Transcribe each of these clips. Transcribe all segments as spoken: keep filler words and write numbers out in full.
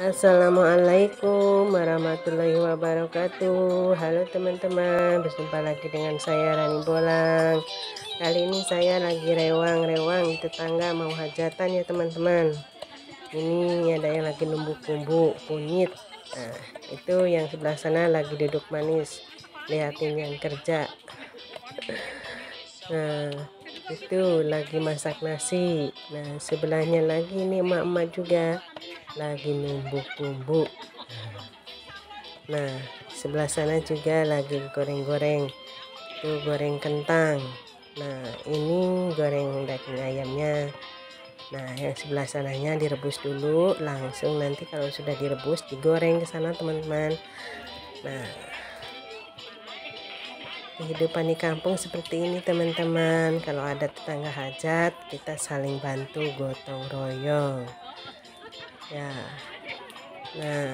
Assalamualaikum warahmatullahi wabarakatuh. Halo teman-teman, berjumpa lagi dengan saya Rani Bolang. Kali ini saya lagi rewang-rewang di tetangga mau hajatan ya teman-teman. Ini ada yang lagi numbuk bumbu kunyit. Nah, itu yang sebelah sana lagi duduk manis, lihatin yang kerja. Nah, itu lagi masak nasi. Nah, sebelahnya lagi nih emak-emak juga lagi numbuk bumbu. Nah, sebelah sana juga lagi goreng-goreng. Tuh goreng kentang. Nah, ini goreng daging ayamnya. Nah, yang sebelah sananya direbus dulu, langsung nanti kalau sudah direbus digoreng ke sana teman-teman. Nah, kehidupan di kampung seperti ini teman-teman. Kalau ada tetangga hajat, kita saling bantu gotong royong. Ya. Nah,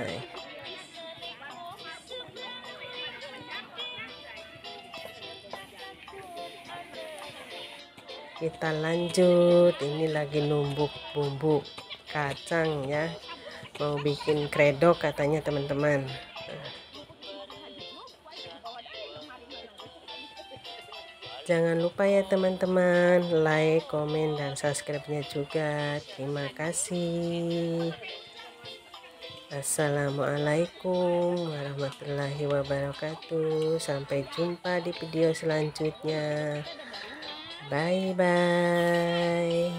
kita lanjut. Ini lagi numbuk bumbu kacang ya, mau bikin kredok katanya teman-teman. Jangan lupa ya teman-teman, like, komen, dan subscribe-nya juga. Terima kasih. Assalamualaikum warahmatullahi wabarakatuh. Sampai jumpa di video selanjutnya. Bye bye.